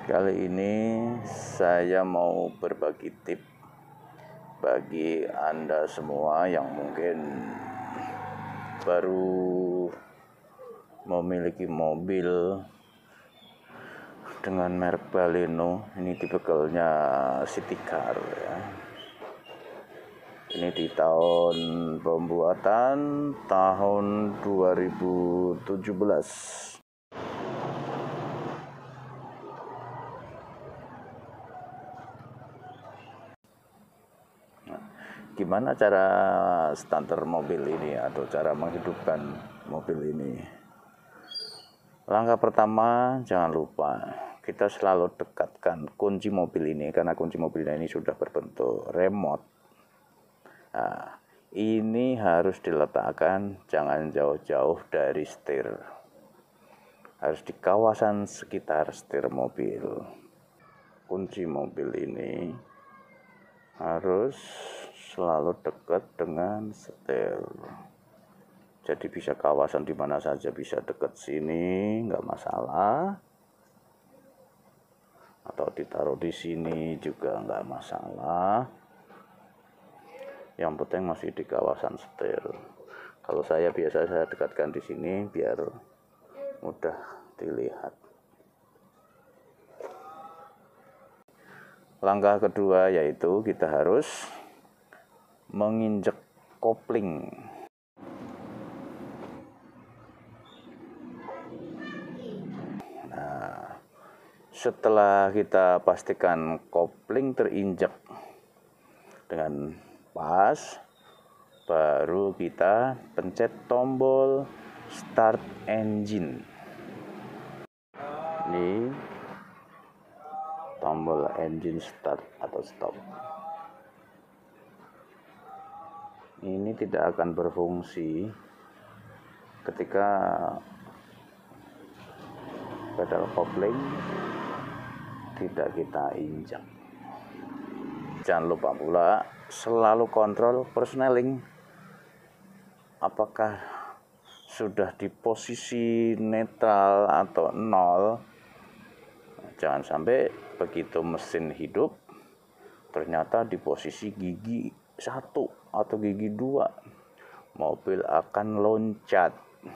Kali ini saya mau berbagi tip bagi Anda semua yang mungkin baru memiliki mobil dengan merek Baleno. Ini tipikalnya city car ya. Ini di tahun pembuatan tahun 2017. Gimana cara starter mobil ini atau cara menghidupkan mobil ini? Langkah pertama, jangan lupa kita selalu dekatkan kunci mobil ini, karena kunci mobil ini sudah berbentuk remote. Nah, ini harus diletakkan jangan jauh-jauh dari setir, harus di kawasan sekitar setir mobil. Kunci mobil ini harus selalu dekat dengan setir, jadi bisa kawasan di mana saja, bisa dekat sini nggak masalah, atau ditaruh di sini juga nggak masalah, yang penting masih di kawasan setir. Kalau saya biasa saya dekatkan di sini biar mudah dilihat. Langkah kedua yaitu kita harus menginjek kopling. Nah, setelah kita pastikan kopling terinjek dengan pas, baru kita pencet tombol start engine. Ini tombol engine start atau stop. Ini tidak akan berfungsi ketika pedal kopling tidak kita injak. Jangan lupa pula selalu kontrol persneling, apakah sudah di posisi netral atau nol. Jangan sampai begitu mesin hidup ternyata di posisi gigi 1 atau gigi 2, mobil akan loncat.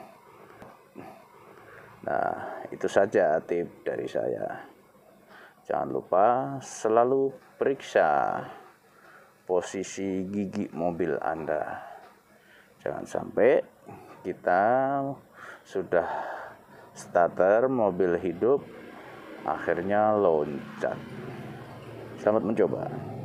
Nah, itu saja tip dari saya. Jangan lupa selalu periksa posisi gigi mobil Anda. Jangan sampai kita sudah starter mobil hidup akhirnya loncat. Selamat mencoba.